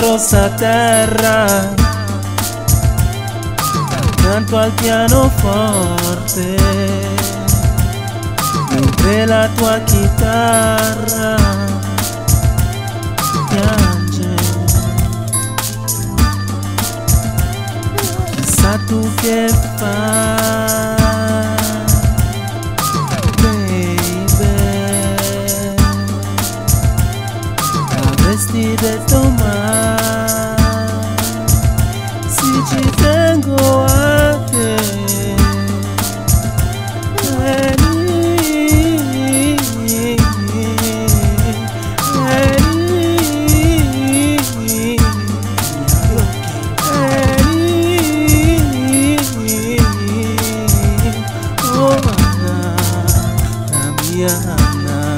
rosa terra, accanto al pianoforte, mentre la tua chitarra piange. Chissà tu che fai, avresti detto mai, se ci tengo a te. Oh Anna, la mia Anna.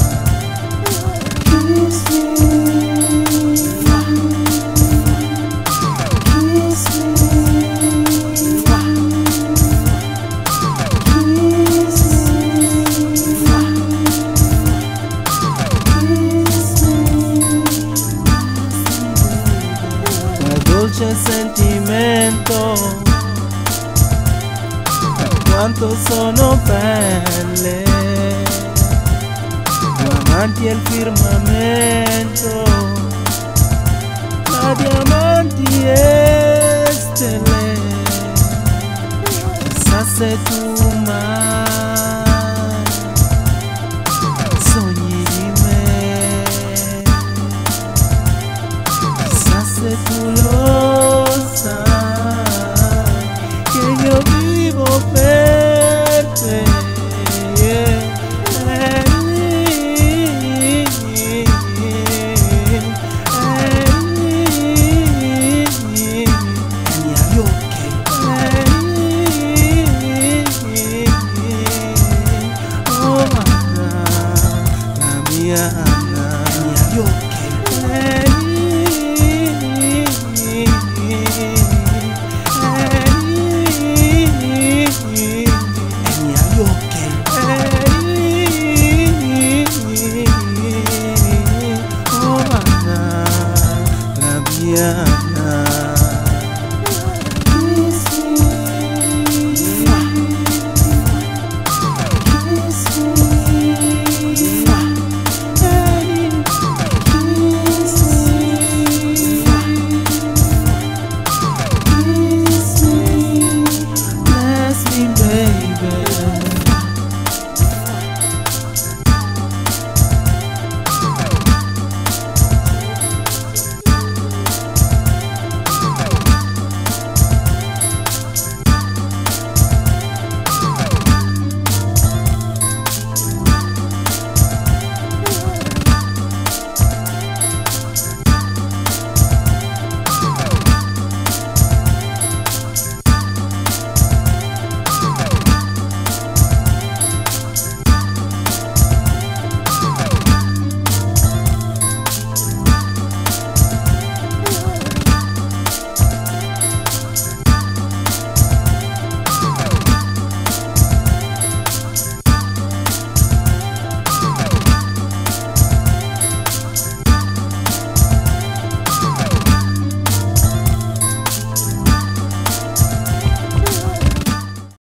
Dolce sentimento, quanto sono belle davanti al firmamento, tra diamanti e stelle. Chissà se tu mai sogni di me, chissà se tu lo sai che io vivo per te. Yeah.